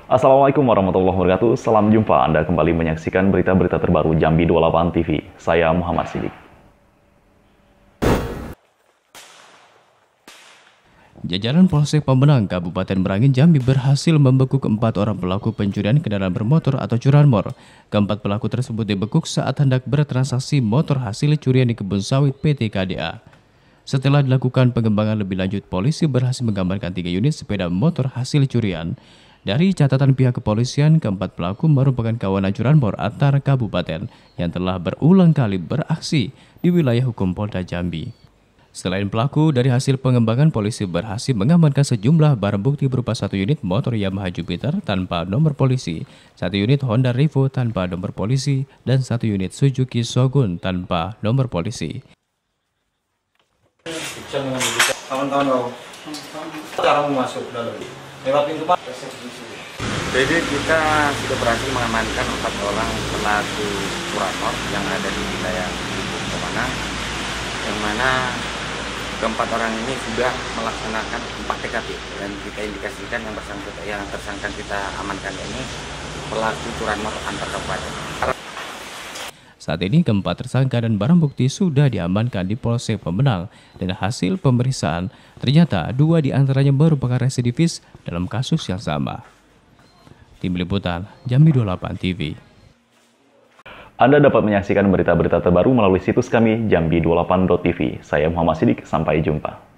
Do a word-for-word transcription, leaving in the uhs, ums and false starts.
Assalamualaikum warahmatullahi wabarakatuh. Salam jumpa. Anda kembali menyaksikan berita-berita terbaru Jambi dua puluh delapan T V. Saya Muhammad Sidik. Jajaran Polsek Pemenang Kabupaten Merangin Jambi berhasil membekuk empat orang pelaku pencurian kendaraan bermotor atau curanmor. Keempat pelaku tersebut dibekuk saat hendak bertransaksi motor hasil curian di kebun sawit P T K D A. Setelah dilakukan pengembangan lebih lanjut, polisi berhasil mengamankan tiga unit sepeda motor hasil curian. Dari catatan pihak kepolisian, keempat pelaku merupakan kawanan curanmor antar kabupaten yang telah berulang kali beraksi di wilayah hukum Polda Jambi. Selain pelaku, dari hasil pengembangan polisi berhasil mengamankan sejumlah barang bukti berupa satu unit motor Yamaha Jupiter tanpa nomor polisi, satu unit Honda Revo tanpa nomor polisi, dan satu unit Suzuki Shogun tanpa nomor polisi. Kawan-kawan, cara masuk dalam lewat pintu Pak. Jadi kita sudah berhasil mengamankan empat orang pelaku curanmor yang ada di wilayah Pemenang, yang mana keempat orang ini sudah melaksanakan empat T K P dan kita indikasikan yang bersangkutan yang tersangka kita amankan ini pelaku curanmor antar kabupaten. Saat ini keempat tersangka dan barang bukti sudah diamankan di Polsek Pemenang dan hasil pemeriksaan ternyata dua di antaranya merupakan residivis dalam kasus yang sama. Tim Liputan Jambi dua puluh delapan T V. Anda dapat menyaksikan berita-berita terbaru melalui situs kami jambi dua puluh delapan titik t v. Saya Muhammad Sidik, sampai jumpa.